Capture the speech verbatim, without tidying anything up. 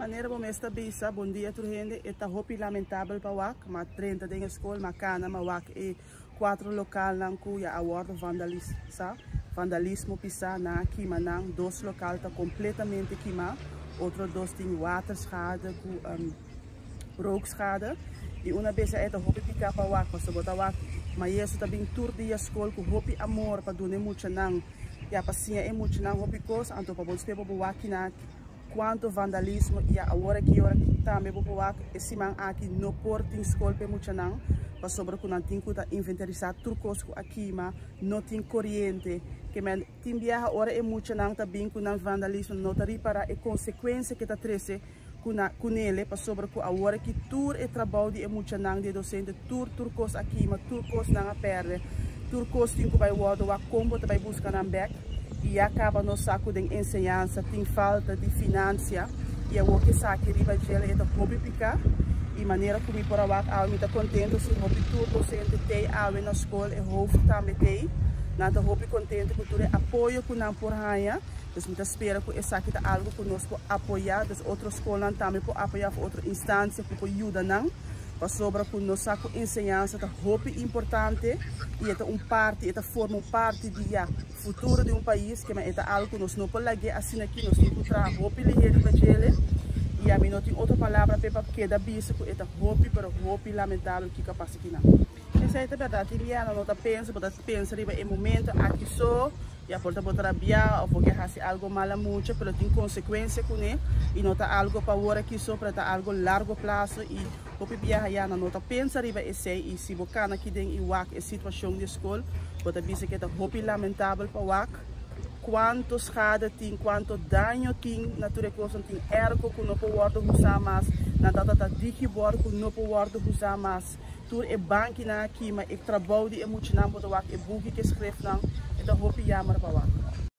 maneira como está bisa, bom dia turhende, eta hopi lamentável para wak, mas trinta de escola, mas cana, mas wak e quatro local nang kuya award vandalismo, vandalismo pisa na kima nang, dos local tá completamente kima, outro dos tem waterschade, ku um, rookschade, e uma vez eta hopi pica para wak, mas bota wak, mas isso também tour de escola ku hopi amor para doer muito nang, ja passinha é muito nang hopi cos, anto para você para wak na quanto vandalismo e a hora que hora que também vou falar esse man aqui no porto em escola pe muito não para sobre que não tem que inventarizar turcos aqui mas não tem corrente que men tem viaja hora é muito não também com não vandalismo não tá para a consequência que tá treze com na com ele para sobre que a hora que tour e trabalho de muito não de docente tour turcos aqui mas turcos não a perde turcos tem que vai o a combo também buscar na back e acaba no saco de ensinança, tem falta de finança e eu vou que saque riba gel e tá hobby picar e maneira como por awak ao me tá contente se hobby tudo docente tem ao na escola e hoofd também tem nada hobby contente com tudo apoio com não por raia dus me tá espera que essa aqui tá algo conosco apoiar das outras escolas também por apoiar outra instância por ajuda não para sobre com no saco ensinança tá hobby importante e é um parte é forma parte de ja futuro de um país que é algo que nós não podemos assim aqui nós não podemos hobby ligeiro para ele e a mim não tem outra palavra para que da bicho que é hobby para hobby lamentável que capaz aqui não essa é a verdade ele não tá pensa para pensa riba em momento aqui só e a porta botar bia ou porque faz algo mal muito pero tem consequência com ele e não tá algo para hora aqui só para tá algo largo prazo e hopi bia ya na nota pensa riba esse e se bocana aqui den e wak a situação de escola bota bisa que tá hopi lamentável para wak quanto schade tem quanto dano tem natura coisa tem ergo que não pode usar mais na data tá diki bor que não pode usar mais tur e banki na aqui mas e trabalho de emocional para wak e buki que escreve não então hopi jammer para wak